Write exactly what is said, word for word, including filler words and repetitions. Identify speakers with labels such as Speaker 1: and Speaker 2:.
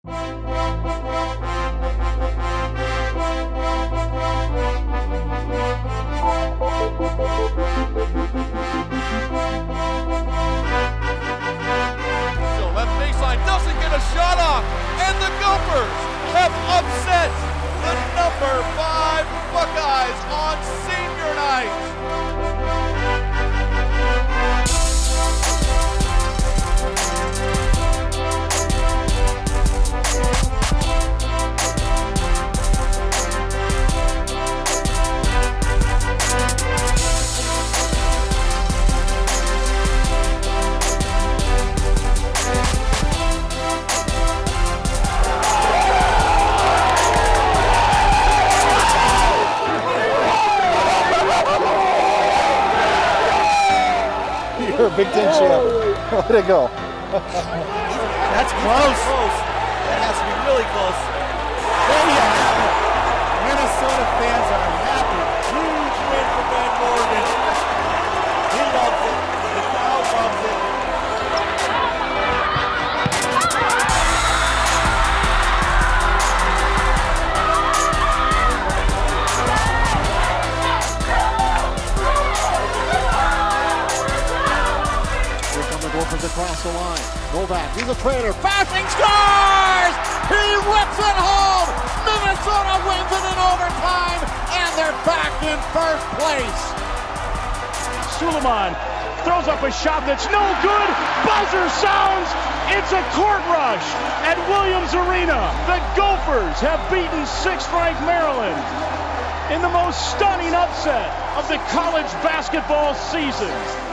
Speaker 1: Left baseline doesn't get a shot off, and the Gophers have upset the number five Buckeyes on senior night.
Speaker 2: You're a Big Ten champ. Way to go.
Speaker 3: That's close. close. That has to be really close. There you have it. Minnesota fans are happy. Huge win for Ben Morgan. He loves it. The crowd loves it.
Speaker 2: Gophers across the line. Novak, he's a traitor. Fasching scores! He whips it home! Minnesota wins it in overtime, and they're back in first place.
Speaker 4: Suleiman throws up a shot that's no good. Buzzer sounds. It's a court rush at Williams Arena. The Gophers have beaten sixth-ranked Maryland in the most stunning upset of the college basketball season.